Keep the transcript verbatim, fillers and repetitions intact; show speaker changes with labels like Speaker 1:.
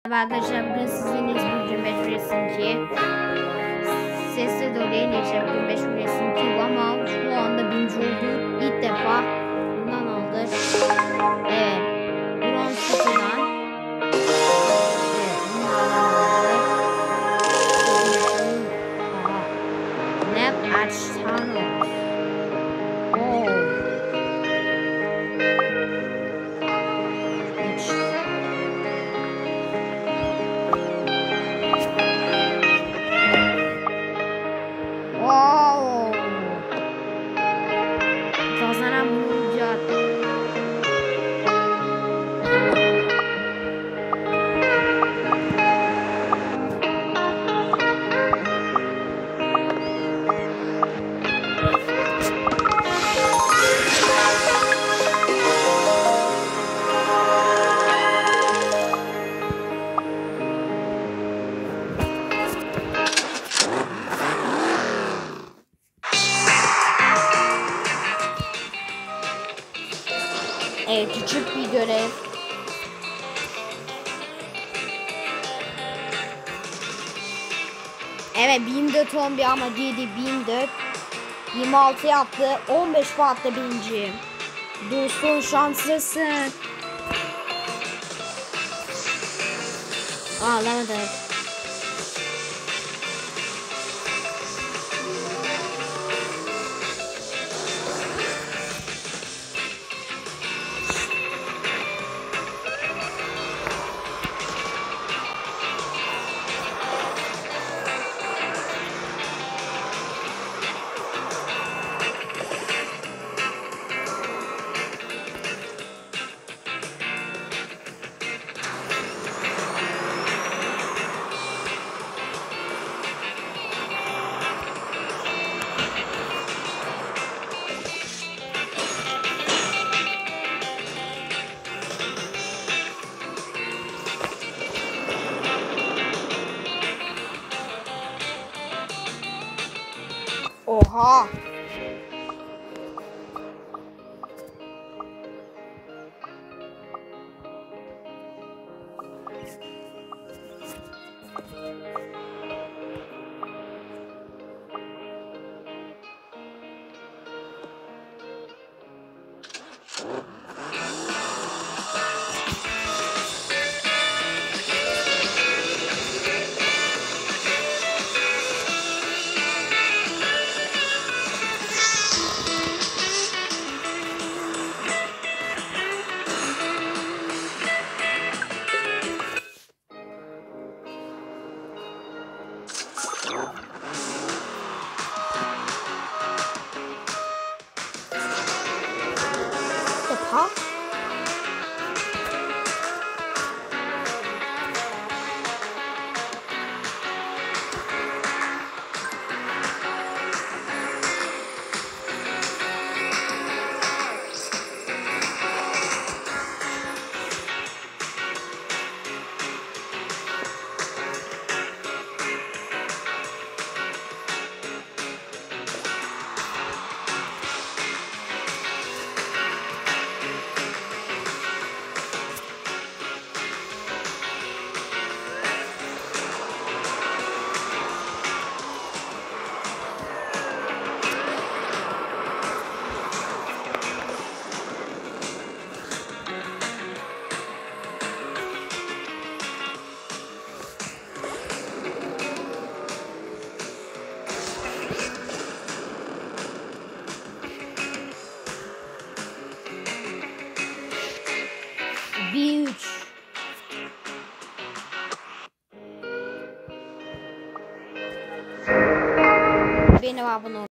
Speaker 1: Arkadaşlar bugün sizinle bugün Meşhuresinki Sesli Dolayı Neşe bugün Meşhuresinki ama şu anda birinci oldu. İlk defa bundan aldık. Evet. Bronz kutudan. Evet. Bunlardan aldık. Ne açtanız. Oh. Wow. Kazanan bulacak. Evet, küçük bir görev. Evet, bin dört on bir ama yedi bin dört yirmi altı yaptı. on beş puanla birinci. Dostum şanslısın. Ağlamadı. Oha. Ha? Bir üç. Benim abone ol.